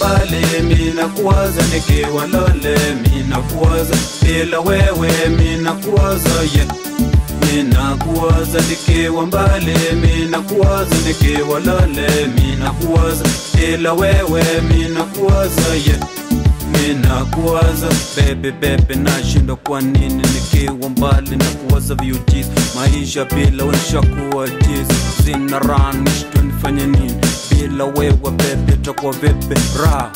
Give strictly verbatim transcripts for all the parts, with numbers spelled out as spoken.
mbali mina kuwaza nikiwa lole, mina kuwaza bila wewe mina kuwaza yeah. Mina kuwaza nikiwa mbali, mina kuwaza nikiwa lole, mina kuwaza bila wewe mina kuwaza yeah. Mina kuwaza baby baby nashinda kwa nini nikiwa mbali na kuwaza viujiz. Maisha bila wensha kuwa jiz, zina raha nishtu nifanye nini bila wewe baby takuwa vipi raha.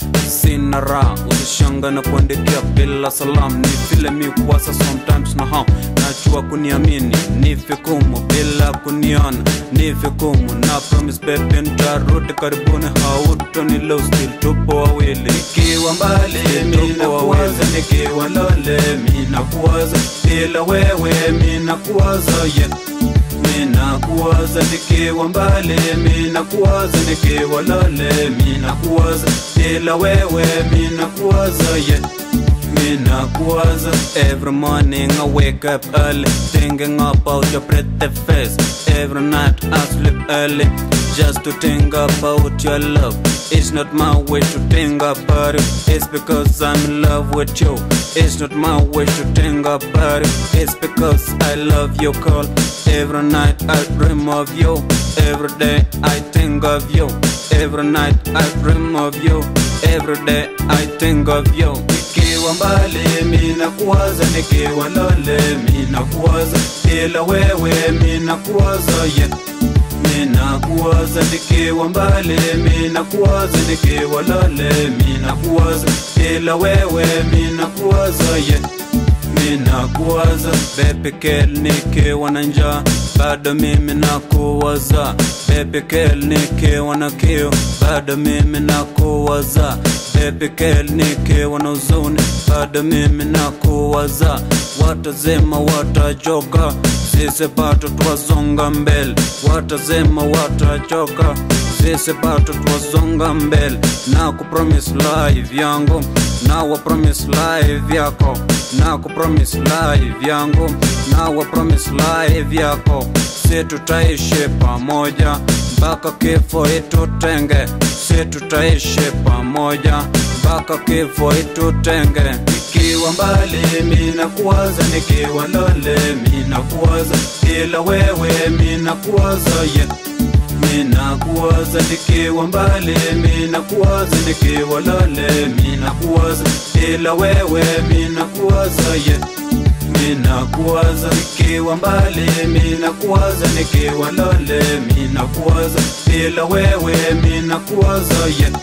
Sina raha usishanga na kuandikia bila salam, ni vile mi kuwasa sometimes na ham. Najua kuniamini ni vigumu bila kuniona ni vigumu, na promise baby nitarudi karibuni, hautonileo still tupo wawili. Nikiwa mbali mina kuwaza nikiwa lole, mina kuwaza bila wewe mina kuwaza yeah. Mina kuwaza nikiwa mbali, mina kuwaza nikiwa lole, mina kuwaza bila wewe mina kuwaza yeah. Mina kuwaza every morning I wake up early, thinking about your pretty face. Every night I sleep early, just to think about your love. It's not my way to think about it, it's because I'm in love with you. It's not my way to think about it, it's because I love you girl. Every night I dream of you, every day I think of you. Every night I dream of you, every day I think of you. Nikiwa mbali mina kuwaza nikiwa lole, mina kuwaza bila wewe mina kuwaza yeah. Mina kuwaza nikiwa mbali, mina kuwaza nikiwa lole, mina kuwaza bila wewe mina kuwaza yeah. Mina kuwaza baby girl nikiwa na njaa, bado mimi nakuwaza. Baby girl nikiwa na kiu, bado mimi nakuwaza. Baby girl nikiwa na huzuni, bado mimi nakuwaza. Watazema watachoka, sisi bado twasonga mbele. Watazema watachoka, sisi bado twasonga mbele. Na kupromise life yangu, na wa promise life yako. Na kupromise life yangu, na wa promise life yako. Si tutaishi pamoja mpaka kifo itutenge, si tutaishi pamoja mpaka kifo itutenge. Nikiwa mbali mina kuwaza nikiwa lole, mina kuwaza bila wewe mina kuwaza yeah. Mina kuwaza nikiwa mbali, mina kuwaza nikiwa lole, mina kuwaza bila wewe mina kuwaza yeah. Mina kuwaza nikiwa mbali, mina kuwaza nikiwa lole, mina kuwaza bila wewe mina kuwaza yeah.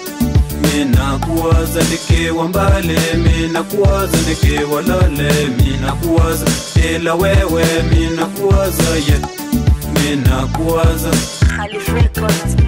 Mina kuwaza nikiwa mbali, mina kuwaza nikiwa lole, mina kuwaza bila wewe mina kuwaza yeah. Mina kuwaza Khalif Records.